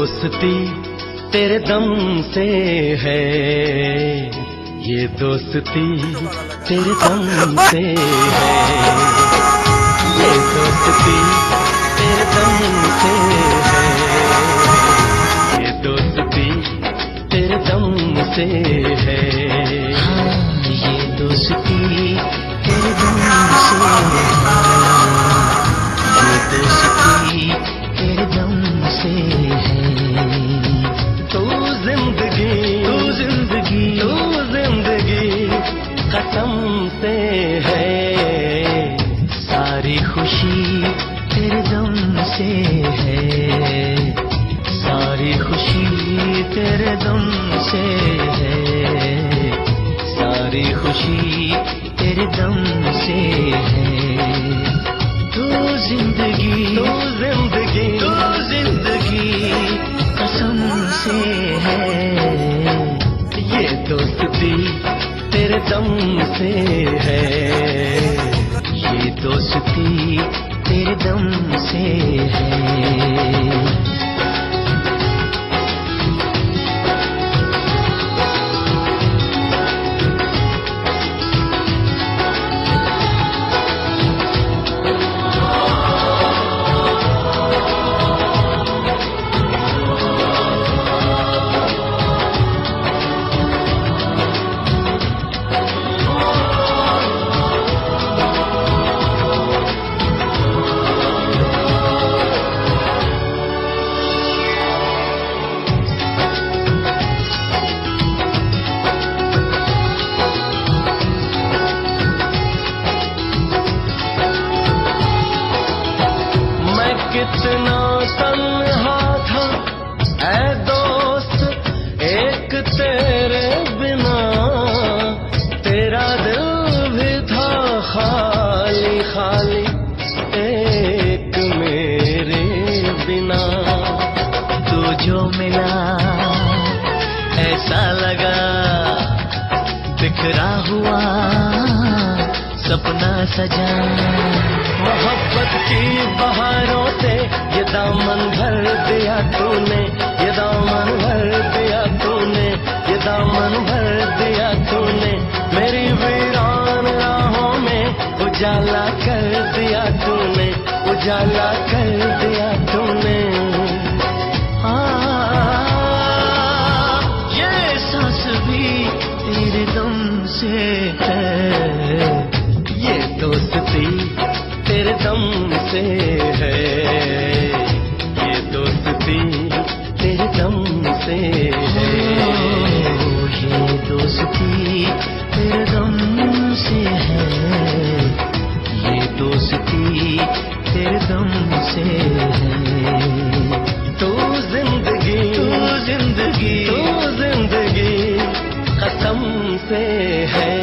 दोस्ती तेरे दम से है, ये दोस्ती तेरे दम से है, ये दोस्ती तेरे दम से है, ये दोस्ती तेरे दम से है। हाँ, ये दोस्ती तेरे दम से है, ये दोस्ती तेरे दम से है। तू जिंदगी कसम से है, सारी खुशी तेरे दम से है, सारी खुशी तेरे दम से है, सारी खुशी तेरे दम से है। तू जिंदगी कसम से है, ये दोस्ती तेरे दम से है, ये दोस्ती तेरे दम से है। कितना तन्हा था ऐ दोस्त एक तेरे बिना, तेरा दिल भी था खाली खाली एक मेरे बिना। तू जो मिला ऐसा लगा बिखरा हुआ सपना सजा, मोहब्बत की बहारों से ये दामन भर दिया तूने, ये दामन भर दिया तूने, ये दामन भर दिया तूने, मेरी वीरान राहों में उजाला कर दिया तूने, उजाला कर दिया तूने। ये सांस भी तेरे दम से है, ये दोस्ती तेरे दम से है, ये दोस्ती तेरे दम से है, ये दोस्ती तेरे दम से है, ये दोस्ती तेरे दम से है। तू जिंदगी कसम से है,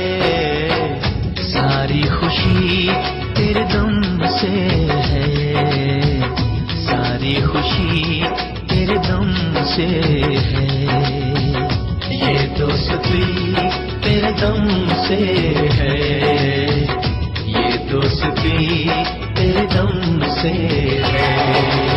सारी खुशी तेरे दम से है, सारी खुशी तेरे दम से है, ये दोस्ती तेरे दम से है, ये दोस्ती तेरे दम से है।